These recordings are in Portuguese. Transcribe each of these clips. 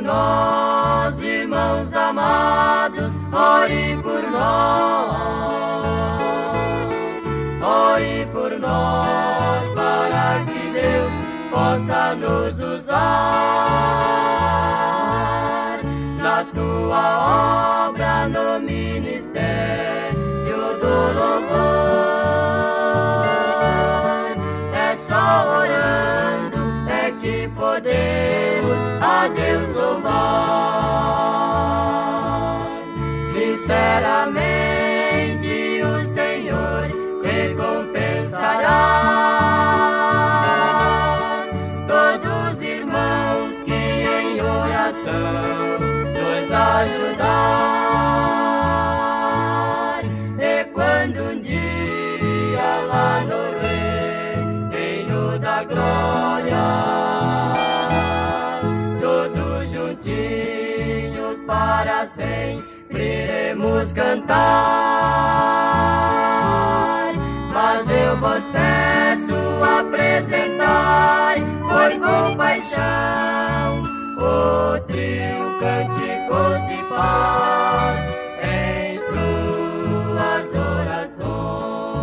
nós, irmãos amados, ore por nós. Ore por nós, para que Deus possa nos usar na tua obra, no ministério do louvor. É só orando é que podemos a Deus louvar. Sinceramente o Senhor recompensará todos os irmãos que em oração nos ajudar. E quando um dia lá no reino da glória, todos juntinhos para sempre iremos cantar. Mas eu vos peço apresentar por compaixão o trio Cânticos de Paz em suas orações.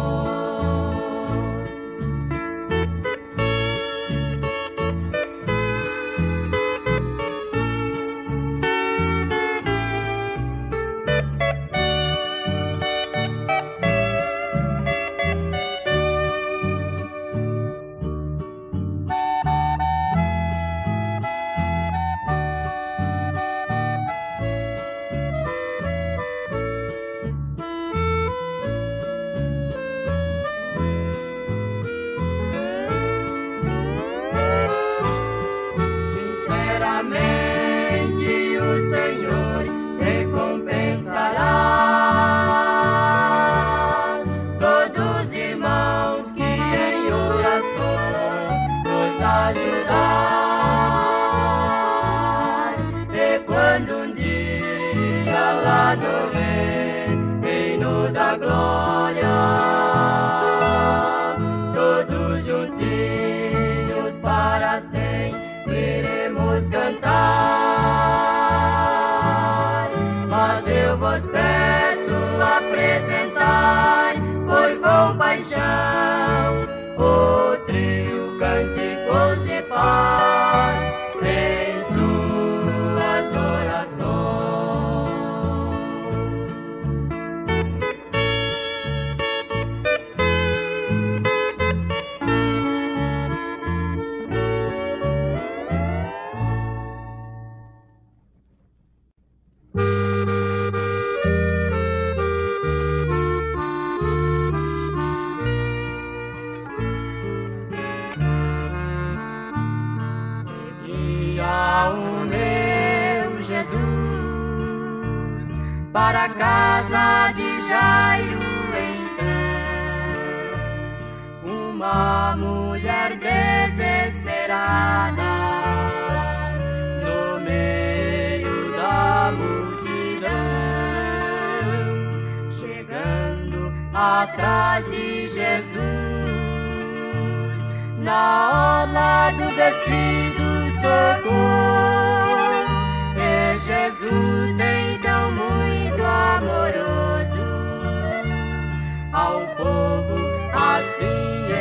Sinceramente o Senhor recompensará todos os irmãos que em oração nos ajudar. E quando um dia lá no reino da glória, todos juntinhos para sempre iremos cantar. Mas eu vos peço apresentar por compaixão o trio Cânticos de Paz em suas orações. O meu Jesus para a casa de Jairo, então, uma mulher desesperada no meio da multidão, chegando atrás de Jesus, na orla do vestido tocou. E Jesus, então muito amoroso, ao povo assim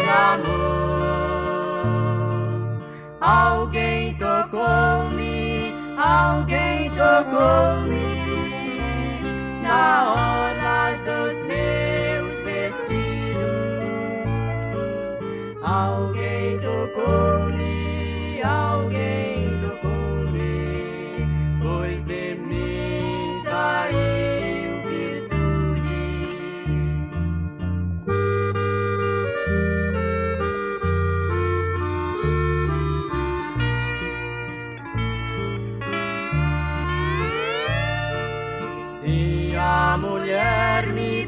exclamou: alguém tocou-me, alguém tocou-me, na orla dos meus vestidos. Alguém tocou-me, alguém tocou-me, pois de mim saiu virtude. Se a mulher me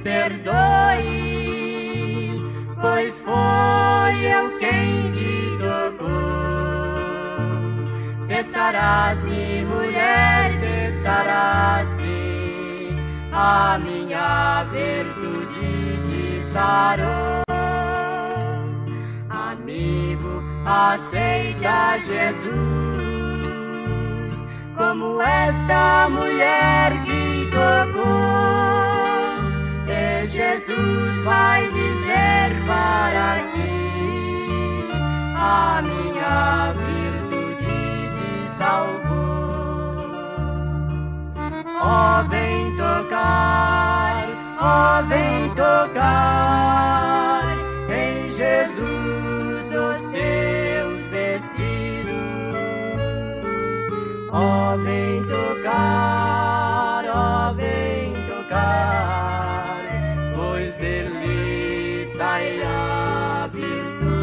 perdoe, pois foi eu quem te tocou. Pensarás-te, mulher, pensarás-te, a minha virtude te sarou. Amigo, aceita Jesus como esta mulher que tocou. E Jesus vai dizer para ti: a minha virtude te salvou. Ó, vem tocar, ó, vem tocar em Jesus nos teus vestidos. Ó, vem tocar, ó, vem tocar, pois dele sairá a virtude.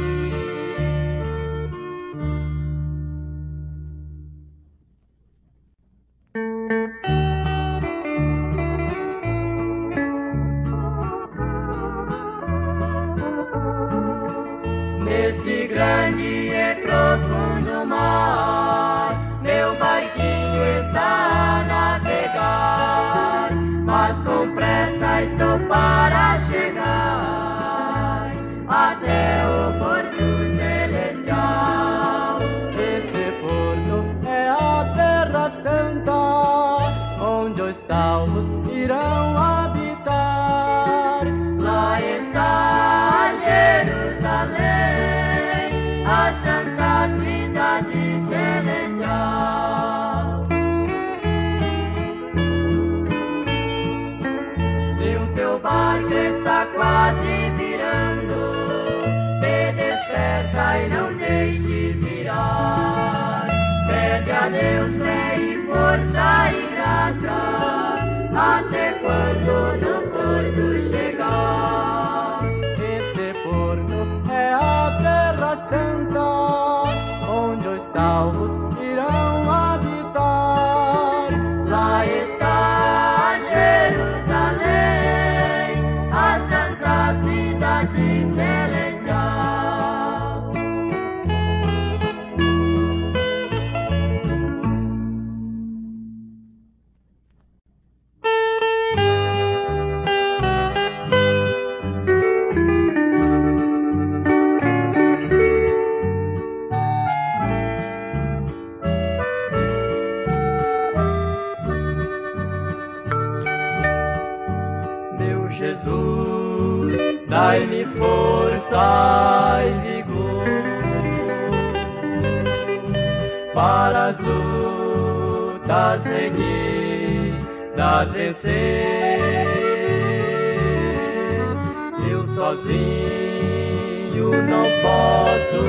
Neste grande e profundo mar, meu barquinho está a navegar, mas com pressa estou para chegar até o porto celestial. Este porto é a terra santa, onde os salvos irão habitar. Lá está Jerusalém, a santa cidade celestial. Se o teu barco está quase virando, te desperta e não deixe virar. Pede a Deus fé e força e graça, até quando no porto chegar. Este porto é a terra santa, onde os salvos irão habitar. Lá está Jerusalém, a santa cidade celestial. Jesus, dai-me força e vigor para as lutas seguidas vencer. Eu sozinho não posso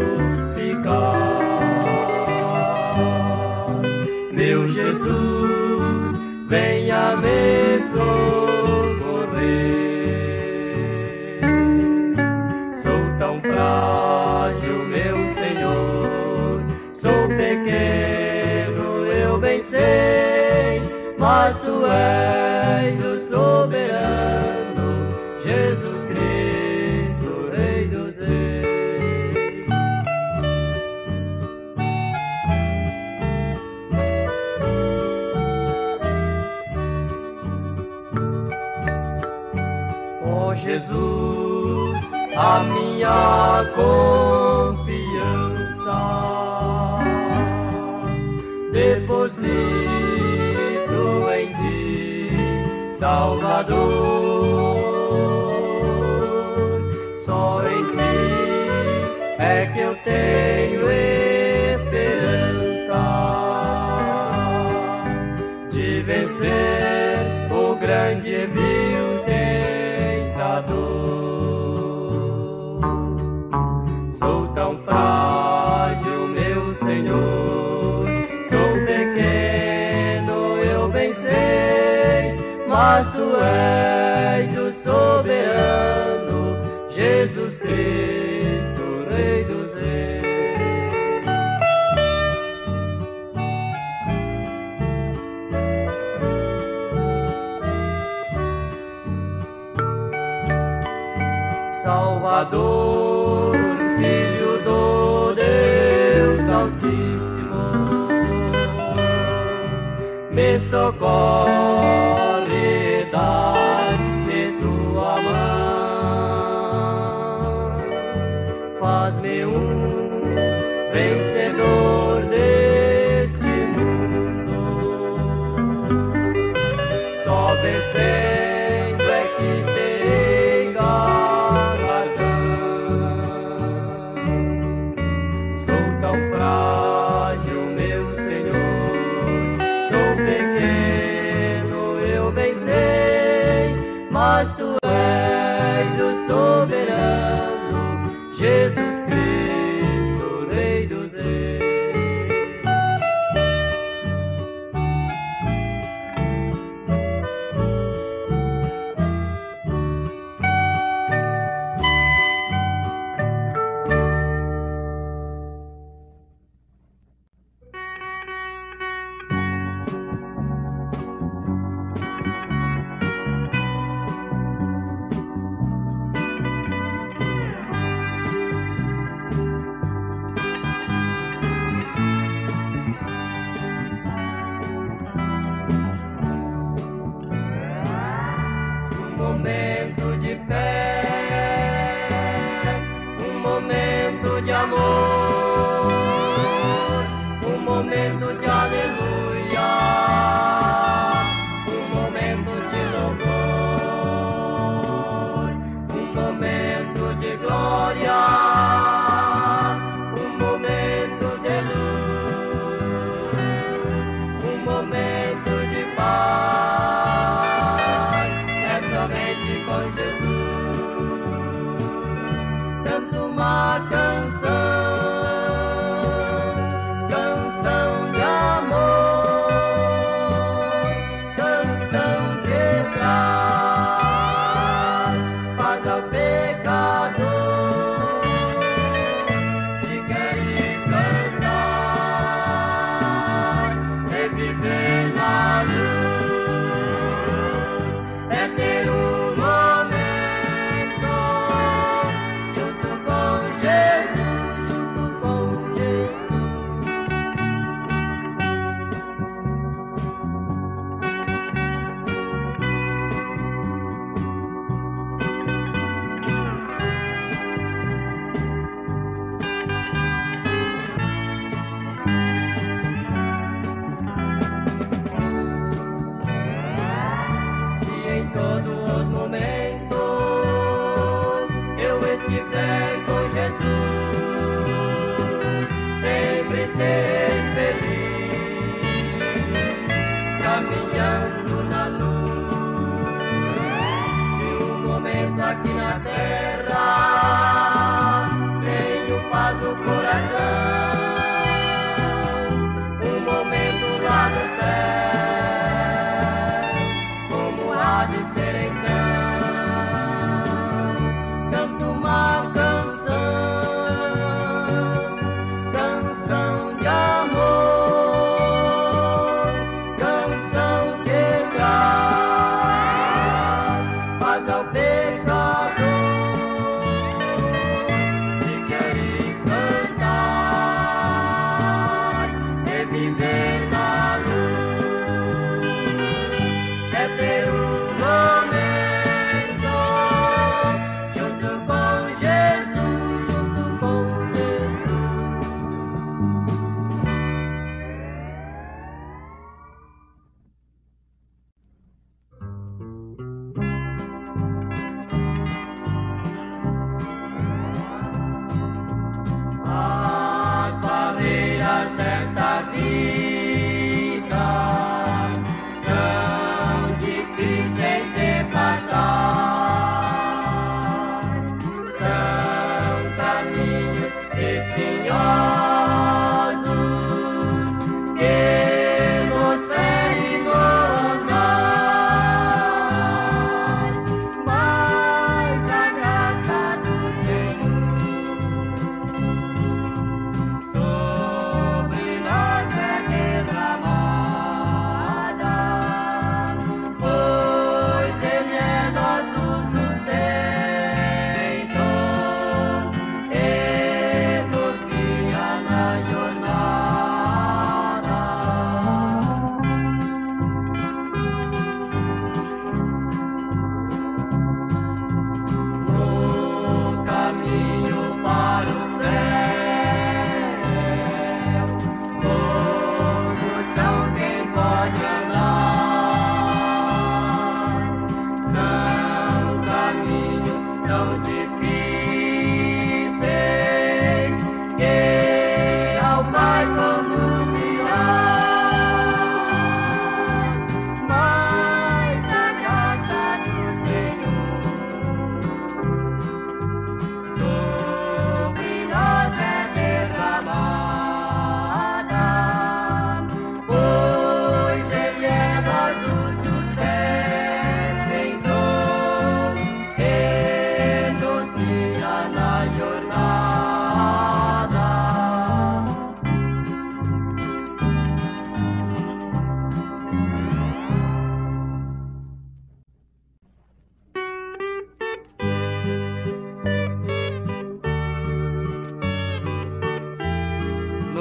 ficar. Meu Jesus, venha me socorrer. Sou tão frágil, meu Senhor, sou pequeno, eu bem sei, mas Tu és o soberano, Jesus Cristo, Rei dos Reis. Ó Jesus, a minha confiança deposito em Ti, Salvador. Só em Ti é que eu tenho esperança de vencer o grande e vil tentador. Sou tão frágil, meu Senhor, sou pequeno, eu bem sei, mas Tu és o soberano, Jesus Cristo, Rei dos Reis. Salvador, Filho do Deus Altíssimo, me socorre, dá-me Tua mão, faz-me um vencedor deste mundo. mas tu és o soberano, Jesus Cristo, Rei dos Reis. Momento de fé, um momento de amor, um momento de aleluia, um momento de louvor, um momento de glória, um momento de luz, um momento de paz. Somente com Jesus, canto uma canção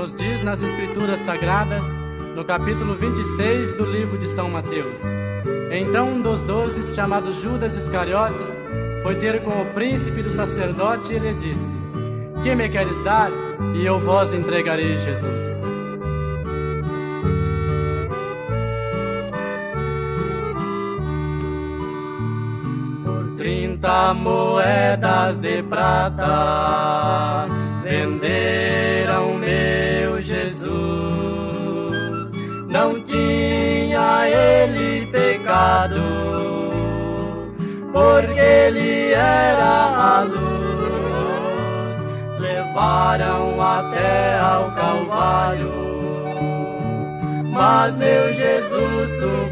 nos diz nas Escrituras Sagradas, no capítulo 26 do livro de São Mateus. Então um dos 12, chamado Judas Iscariotes, foi ter com o príncipe do sacerdote e lhe disse: Que me queres dar? E eu vos entregarei Jesus. Por 30 moedas de prata venderam meu Jesus. Não tinha ele pecado, porque ele era a luz. Levaram até ao Calvário, mas meu Jesus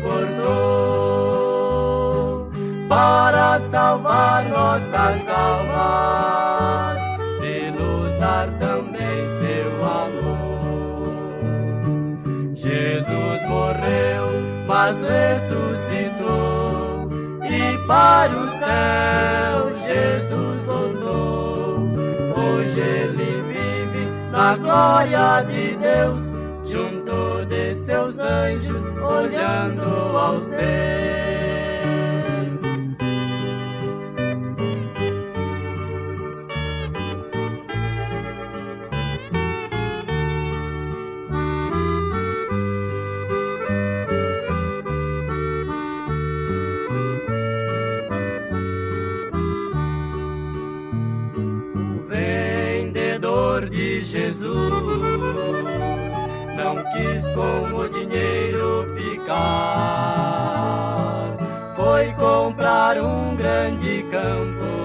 suportou para salvar nossas almas e nos dar também seu amor. Jesus morreu, mas ressuscitou, e para o céu Jesus voltou. Hoje ele vive na glória de Deus, junto de seus anjos, olhando ao céu. De Jesus não quis com o dinheiro ficar, foi comprar um grande campo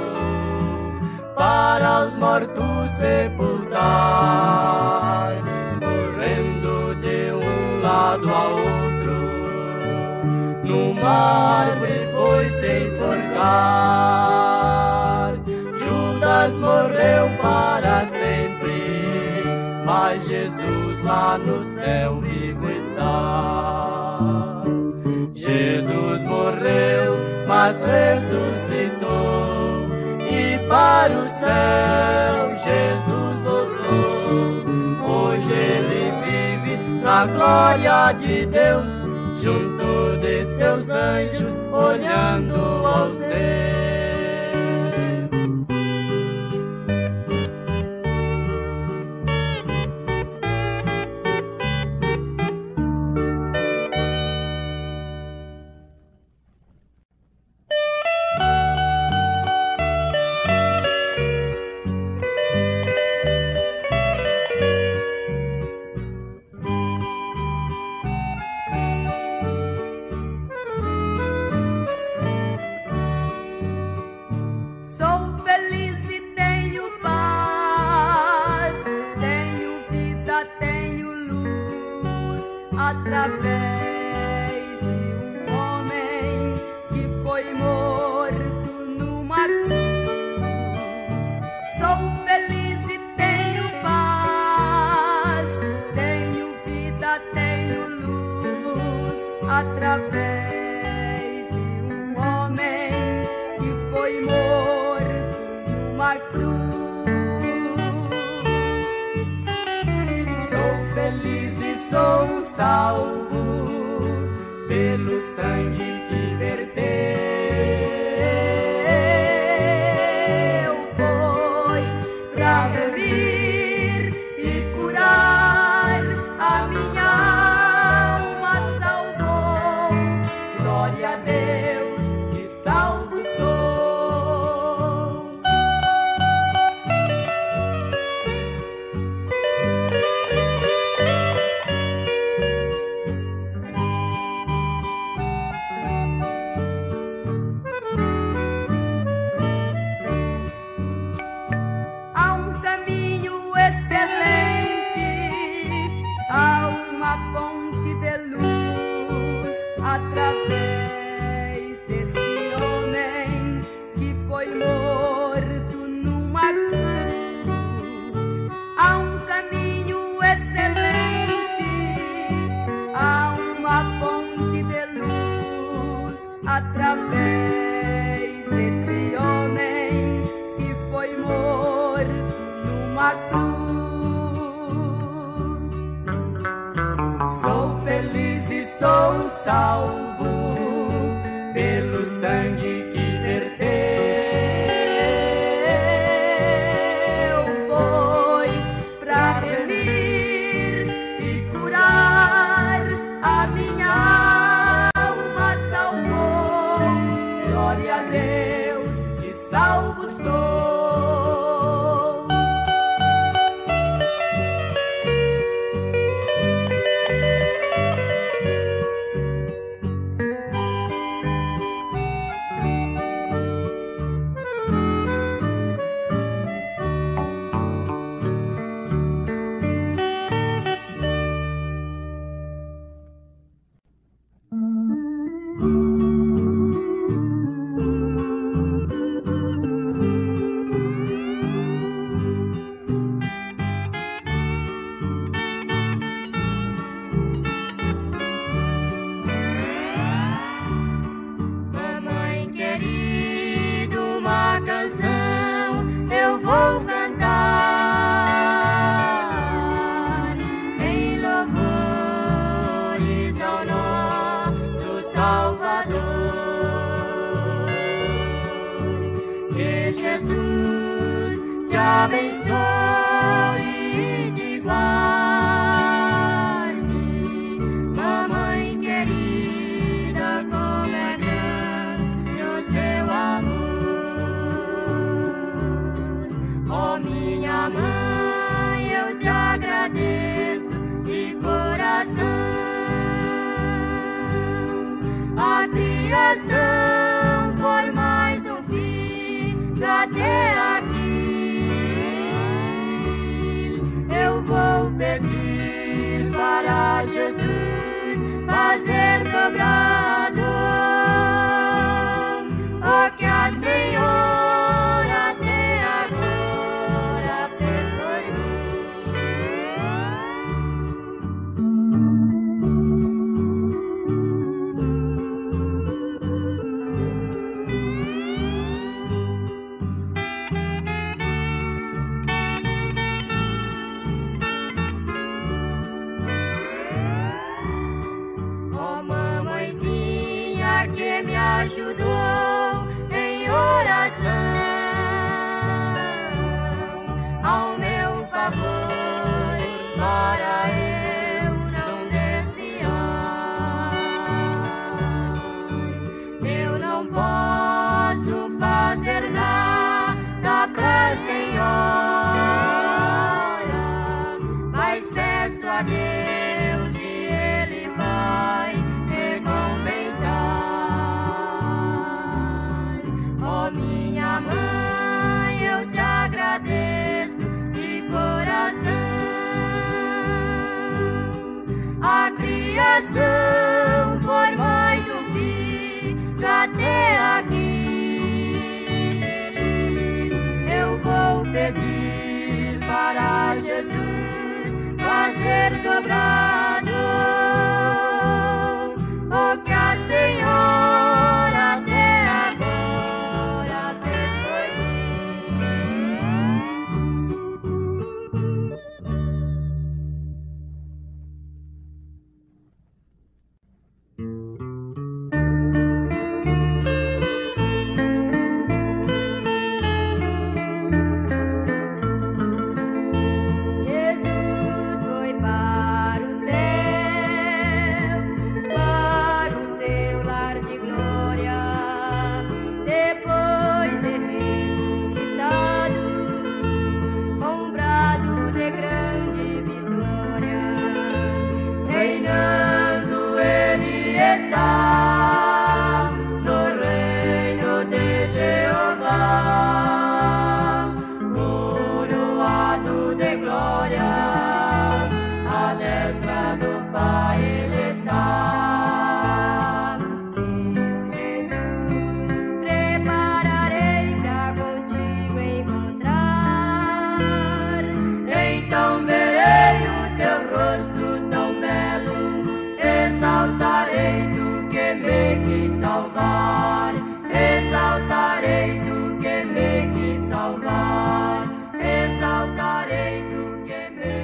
para os mortos sepultar, correndo de um lado a outro, numa árvore foi se enforcar. Judas morreu para sempre, mas Jesus lá no céu vivo está. Jesus morreu, mas ressuscitou, e para o céu Jesus voltou. Hoje ele vive na glória de Deus, junto de seus anjos, olhando ao céu. Através de um homem que foi morto numa cruz. Sou feliz e tenho paz, tenho vida, tenho luz. Através de um homem que foi morto numa cruz. Sou feliz e sou salvo pelo sangue que verteu. Foi pra remir e curar a minha alma, salvou. Glória a Deus, que salvo sou. Através deste homem que foi morto numa cruz, há um caminho excelente, há uma fonte de luz. Através deste homem que foi morto numa cruz. sou salvo pelo sangue que verteu. Foi pra remir e curar a minha alma, salvou. Glória a Deus, que salvo sou. Abençoe e te guarde, mamãe querida, como é grande o seu amor. Oh, minha mãe, eu te agradeço de coração a criação por mais um filho até aqui. Eu vou pedir para Jesus fazer dobrado o que a Senhora até agora fez por que me ajudou em oração ao meu favor, para eu não desviar. Eu não posso fazer nada pra Senhora, mas peço a Deus e Ele vai recompensar. Minha mãe, eu te agradeço de coração a criação por mais um filho até aqui. Eu vou pedir para Jesus fazer dobrado o que a Senhora até agora está no reino de Jeová, coroado de glória, à destra do Pai Ele está. Jesus, prepararei pra contigo encontrar, então verei o teu rosto tão belo, exaltarei tu que me quis salvar, exaltarei tu que me quis salvar, exaltarei tu que me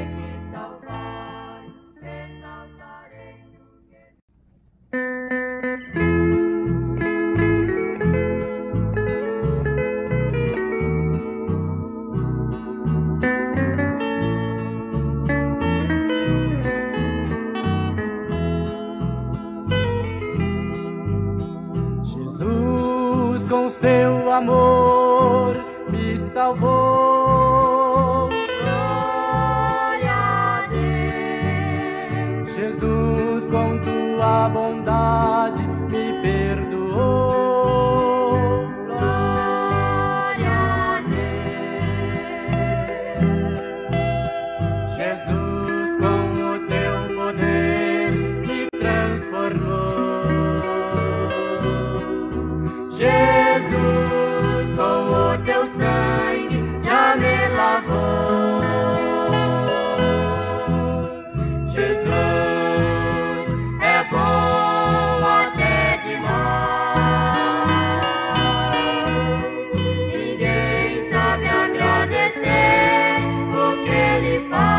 amor me salvou. Glória a Deus. Jesus, com tua bondade me perdoou. Glória a Deus. Jesus, com o teu poder me transformou. Jesus, com o teu sangue já me lavou. Jesus é bom até demais. Ninguém sabe agradecer o que ele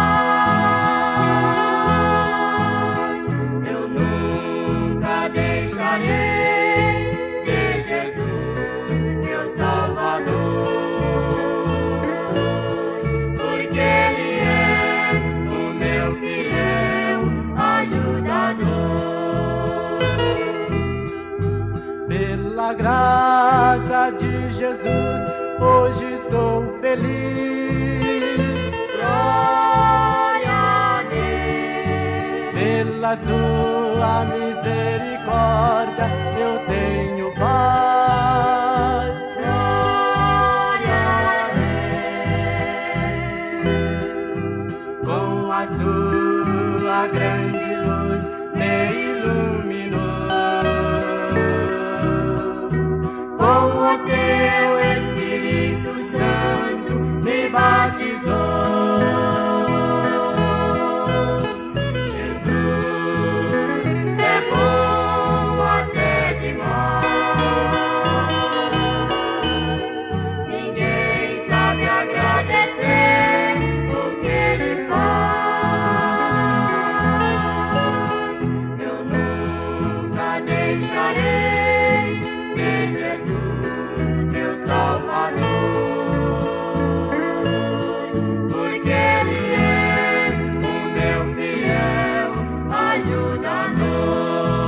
faz. Eu nunca deixarei de Jesus, meu Salvador, porque ele é o meu fiel ajudador. Pela graça de Jesus, hoje sou feliz. Glória a Deus. Pela sua misericórdia eu tenho paz. Glória a Deus. Com a sua grande luz me iluminou. Com o teu Espírito Santo me batizou. Jesus é bom até demais. Ninguém sabe agradecer o que ele faz. Eu nunca deixarei de Jesus, meu Salvador, porque ele é o meu fiel ajudador.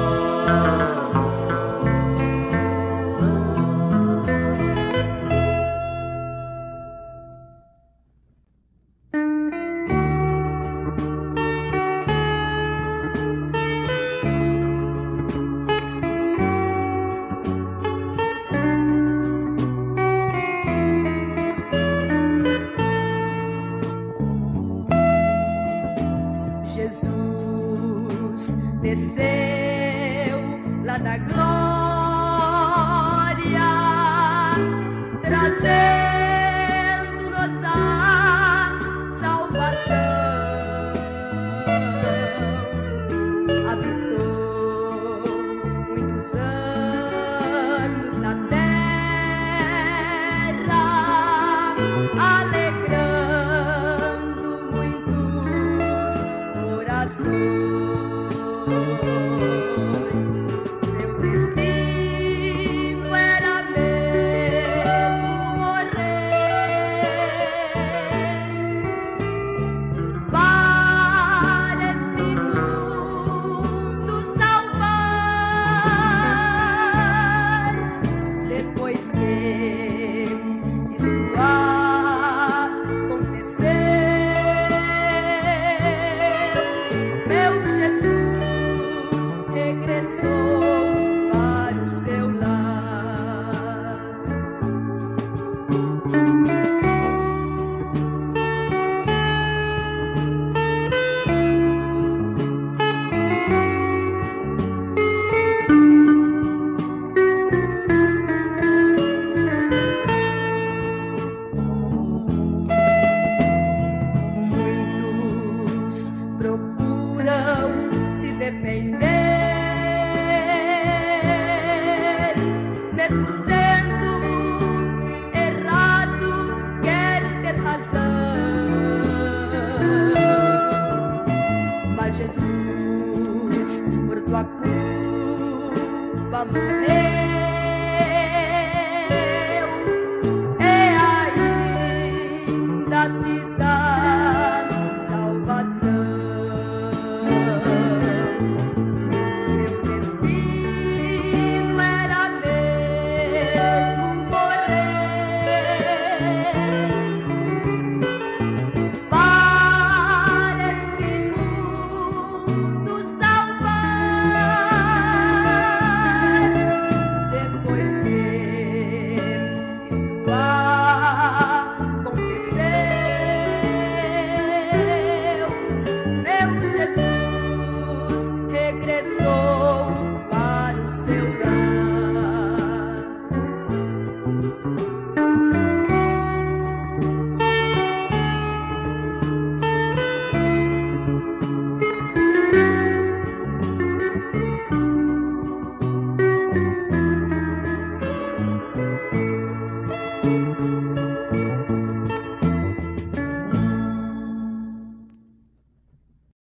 Jesus desceu lá da glória, trazendo-nos a salvação. Habitou muitos anos na terra, alegrando muitos corações. Seu destino era mesmo morrer para este mundo salvar. Depois que isto aconteceu, meu Jesus regressou para o seu lar. Muitos procuram se defender, mesmo sendo errado, quer ter razão. Mas Jesus, por tua culpa, morreu. E ainda te dá salvação. Seu destino era mesmo morrer